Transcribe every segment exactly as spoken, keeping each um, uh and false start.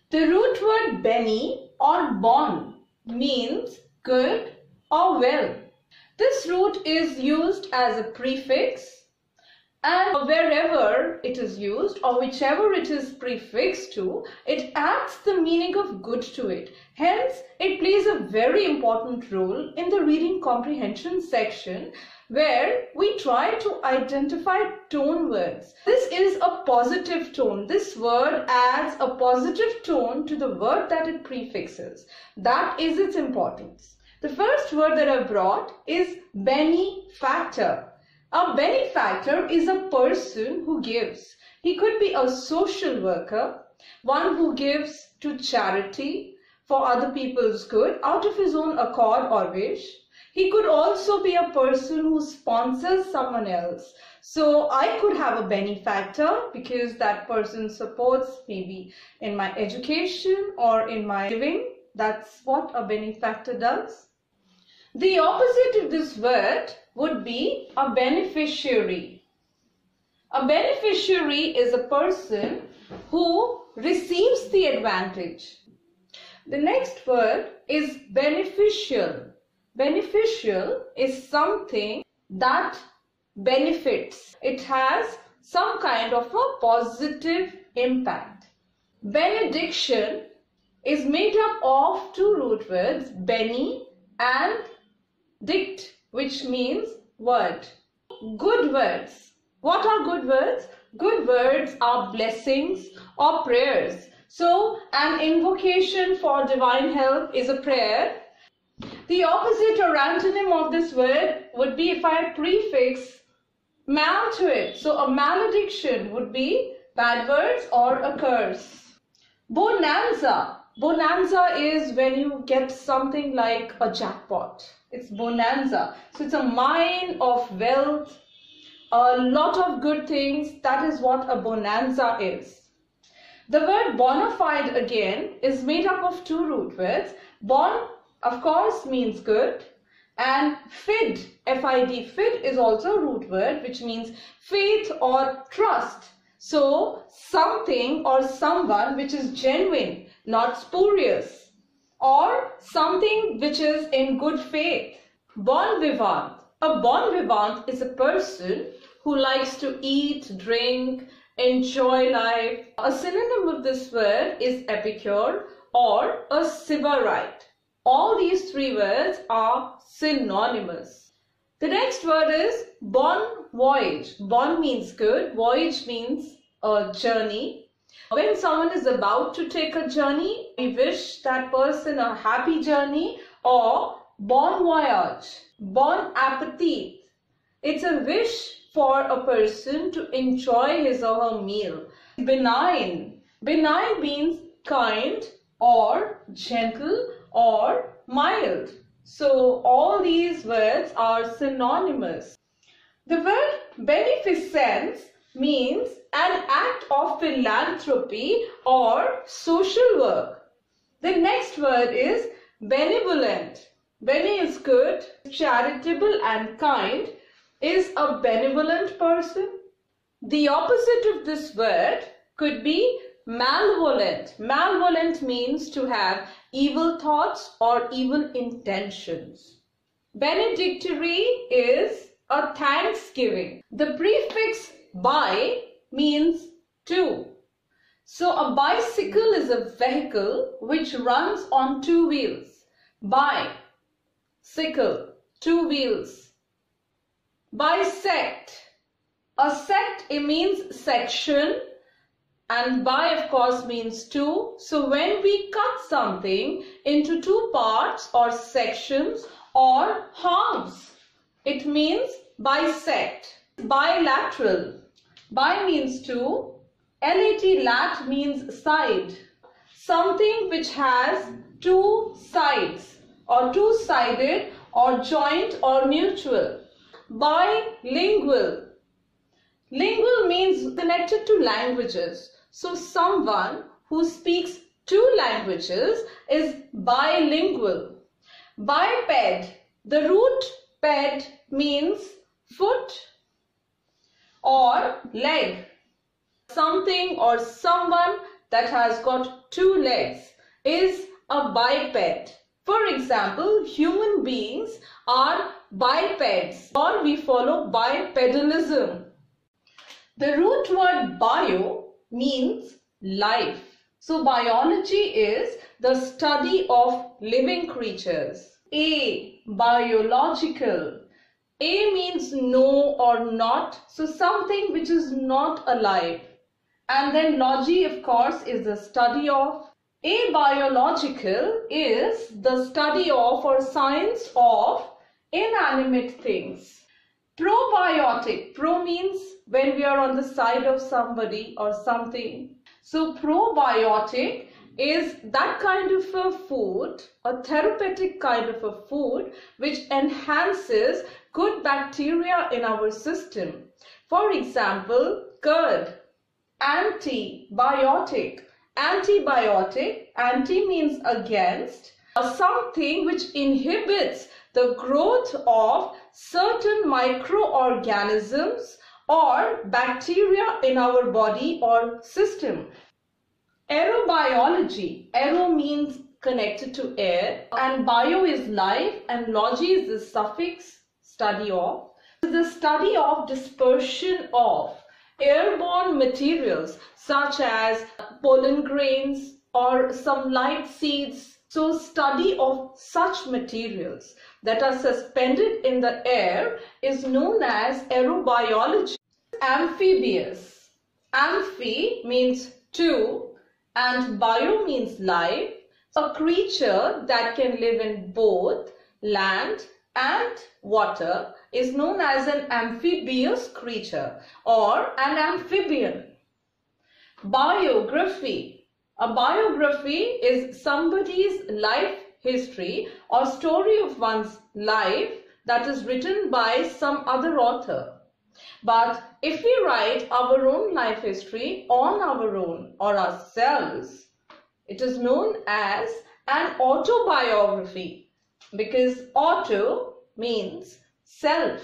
The root word bene or bon means good or well. This root is used as a prefix, and wherever it is used or whichever it is prefixed to, it adds the meaning of good to it. Hence, it plays a very important role in the reading comprehension section, where we try to identify tone words. This is a positive tone. This word adds a positive tone to the word that it prefixes. That is its importance. The first word that I brought is benefactor. A benefactor is a person who gives. He could be a social worker, one who gives to charity for other people's good out of his own accord or wish. He could also be a person who sponsors someone else. So I could have a benefactor because that person supports maybe in my education or in my living. That's what a benefactor does. The opposite of this word would be a beneficiary. A beneficiary is a person who receives the advantage. The next word is beneficial. Beneficial is something that benefits. It has some kind of a positive impact. Benediction is made up of two root words, bene and dict, which means word. Good words. What are good words? Good words are blessings or prayers. So an invocation for divine help is a prayer. The opposite or antonym of this word would be if I prefix mal to it. So a malediction would be bad words or a curse. Bonanza. Bonanza is when you get something like a jackpot. It's bonanza. So it's a mine of wealth, a lot of good things. That is what a bonanza is. The word bona fide again is made up of two root words. Bon, of course, means good, and fid, F I D, fid is also a root word which means faith or trust. So something or someone which is genuine, not spurious, or something which is in good faith. Bon vivant. A bon vivant is a person who likes to eat, drink, enjoy life. A synonym of this word is epicure or a sybarite. All these three words are synonymous. The next word is bon voyage. Bon means good, voyage means a journey. When someone is about to take a journey, we wish that person a happy journey, or bon voyage, bon appetit. It's a wish for a person to enjoy his or her meal. Benign. Benign means kind or gentle or mild. So all these words are synonymous. The word beneficence means an act of philanthropy or social work. The next word is benevolent. Bene is good, charitable and kind, is a benevolent person. The opposite of this word could be malevolent. Malevolent means to have evil thoughts or evil intentions. Benedictory is a thanksgiving. The prefix bi means two. So a bicycle is a vehicle which runs on two wheels. Bi, sickle, two wheels. Bisect. A sect, it means section, and bi of course means two. So when we cut something into two parts or sections or halves, it means bisect. Bilateral. Bi means two. Lat, lat means side. Something which has two sides or two-sided or joint or mutual. Bilingual. Lingual means connected to languages. So someone who speaks two languages is bilingual. Biped. The root ped means foot or leg. Something or someone that has got two legs is a biped. For example, human beings are bipeds, or we follow bipedalism. The root word bio means life. So biology is the study of living creatures. A, biological. A means no or not, so something which is not alive. And then logy, of course, is the study of. Abiological is the study of or science of inanimate things. Probiotic. Pro means when we are on the side of somebody or something. So probiotic is that kind of a food, a therapeutic kind of a food which enhances good bacteria in our system. For example, curd. Antibiotic. Antibiotic, anti means against, something which inhibits the growth of certain microorganisms or bacteria in our body or system. Aerobiology. Aero means connected to air, and bio is life, and logy is the suffix study of. It is the study of dispersion of airborne materials such as pollen grains or some light seeds. So study of such materials that are suspended in the air is known as aerobiology. Amphibious. Amphi means two and bio means life. A creature that can live in both land and water is known as an amphibious creature or an amphibian. Biography. A biography is somebody's life history or story of one's life that is written by some other author. But if we write our own life history on our own or ourselves, it is known as an autobiography, because auto means self.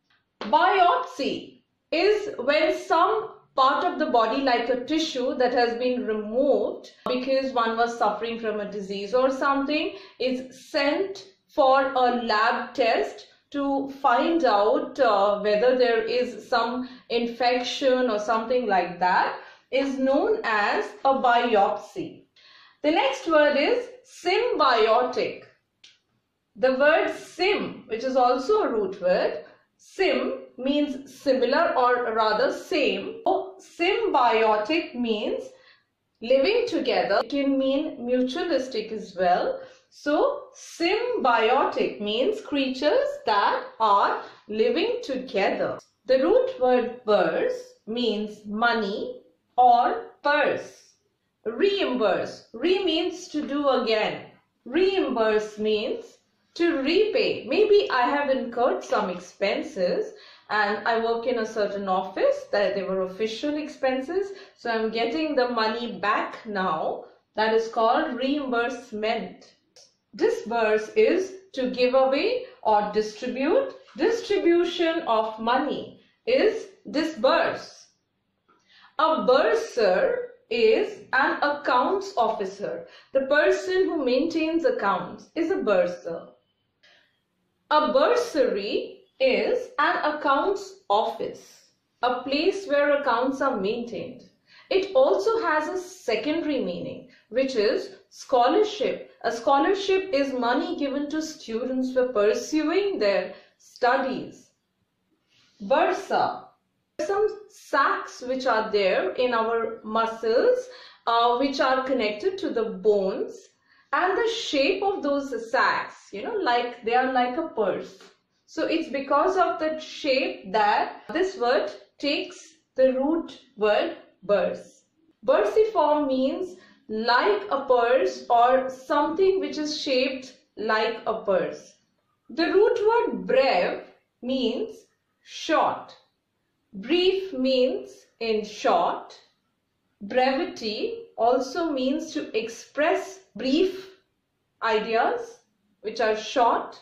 Biopsy is when some part of the body, like a tissue that has been removed because one was suffering from a disease or something, is sent for a lab test to find out uh, whether there is some infection or something like that, is known as a biopsy. The next word is symbiotic. The word sim, which is also a root word, sim means similar or rather same. So, symbiotic means living together. It can mean mutualistic as well. So symbiotic means creatures that are living together. The root word burse means money or purse. Reimburse. Re means to do again. Reimburse means to repay. Maybe I have incurred some expenses and I work in a certain office that they were official expenses, so I'm getting the money back now. That is called reimbursement. Disburse is to give away or distribute. Distribution of money is disburse. A bursar is an accounts officer. The person who maintains accounts is a bursar. A bursary is an accounts office, a place where accounts are maintained. It also has a secondary meaning, which is scholarship. A scholarship is money given to students for pursuing their studies. Bursa. Some sacs which are there in our muscles uh, which are connected to the bones, and the shape of those sacs, you know, like they are like a purse. So it's because of that shape that this word takes the root word burse. Bursiform means like a purse or something which is shaped like a purse. The root word breve means short. Brief means in short. Brevity also means to express brief ideas which are short.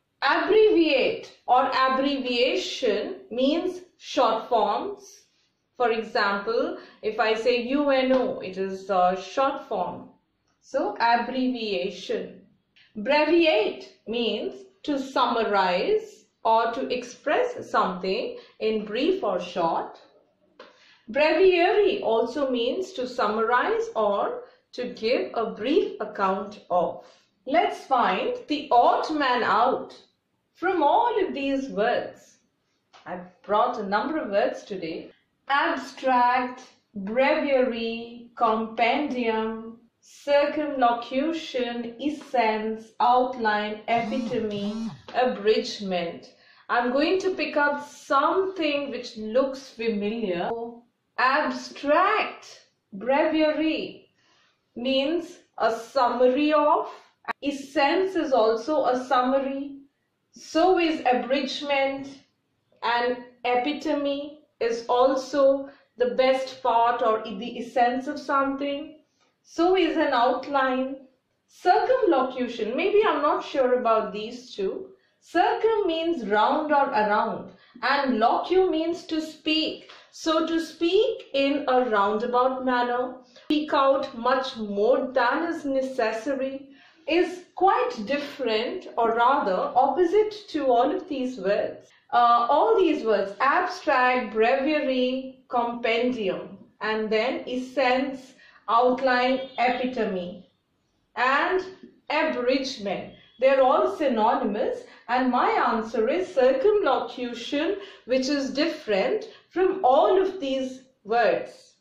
Abbreviate or abbreviation means short forms. For example, if I say U N O, it is a short form. So abbreviation. Breviate means to summarize or to express something in brief or short. Breviary also means to summarize or to give a brief account of. Let's find the odd man out from all of these words. I've brought a number of words today. Abstract, breviary, compendium, circumlocution, essence, outline, epitome, abridgment. I'm going to pick up something which looks familiar. Abstract, breviary means a summary of. Essence is also a summary. So is abridgment, and epitome is also the best part or the essence of something. So is an outline. Circumlocution, maybe I'm not sure about these two. Circum means round or around, and locu means to speak. So to speak in a roundabout manner, speak out much more than is necessary, is quite different, or rather opposite to all of these words. Uh, all these words, abstract, breviary, compendium, and then essence, outline, epitome, and abridgment. They're all synonymous, and my answer is circumlocution, which is different from all of these words.